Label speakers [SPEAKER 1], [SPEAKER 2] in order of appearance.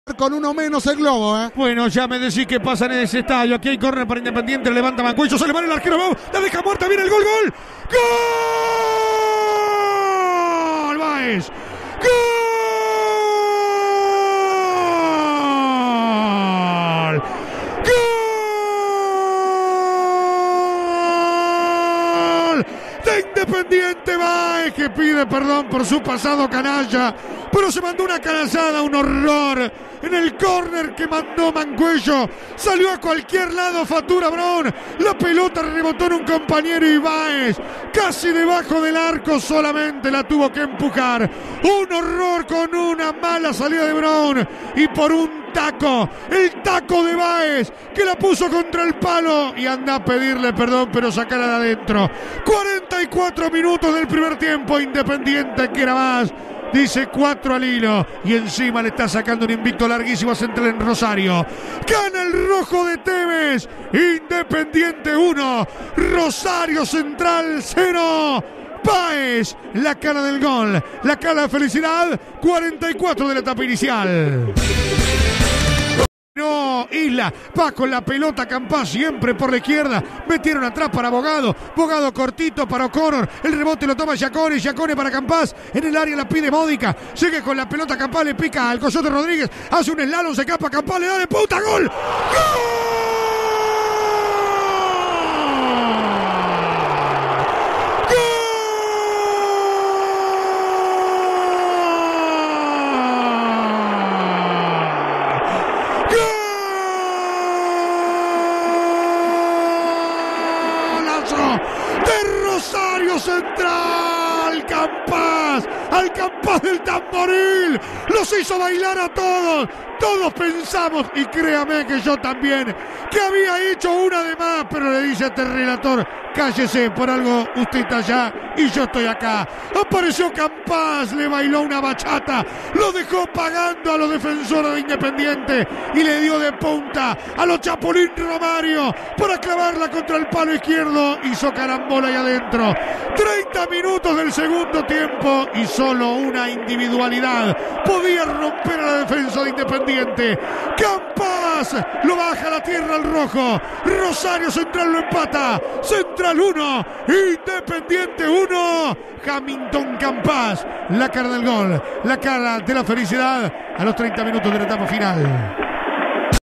[SPEAKER 1] Con uno menos el globo,
[SPEAKER 2] Bueno, ya me decís que pasa en ese estadio. Aquí hay córner para Independiente, levanta Mancuello, se le va el arquero, la deja muerta, viene el gol, ¡gol! ¡Gol! ¡Báez! ¡Gol! ¡Gol! De Independiente Báez, que pide perdón por su pasado canalla, pero se mandó una canallada, un horror en el córner que mandó Mancuello. Salió a cualquier lado Fatura Brown, la pelota rebotó en un compañero y Báez, casi debajo del arco, solamente la tuvo que empujar. Un horror con una mala salida de Brown y por un taco, el taco de Báez, que la puso contra el palo y anda a pedirle perdón, pero sacarla de adentro. 44 minutos del primer tiempo, Independiente que era más. Dice 4 al hilo y encima le está sacando un invicto larguísimo a Central en Rosario. Gana el rojo de Tevez. Independiente 1, Rosario Central 0. Báez, la cara del gol, la cara de felicidad. 44 de la etapa inicial. No, Isla va con la pelota, Campás siempre por la izquierda, metieron atrás para Bogado, Bogado cortito para O'Connor, el rebote lo toma Giacone, Giacone para Campás, en el área la pide Módica, sigue con la pelota Campás, le pica al Coyote Rodríguez, hace un slalom, se escapa Campás, le da de puta, ¡gol! ¡Gol! De Rosario Central, Campás, al Campás del Tamboril, los hizo bailar a todos. Todos pensamos, y créame que yo también, que había hecho una de más, pero le dice este relator, cállese, por algo usted está allá y yo estoy acá. Apareció Campás, le bailó una bachata, lo dejó pagando a los defensores de Independiente y le dio de punta a los Chapulín Romario para clavarla contra el palo izquierdo. Hizo carambola ahí adentro. 30 minutos del segundo tiempo y solo una individualidad podía romper a la defensa de Independiente. Campás lo baja a la tierra al rojo. Rosario Central lo empata. Central 1, Independiente 1. Hamilton Campás, la cara del gol, la cara de la felicidad a los 30 minutos de la etapa final.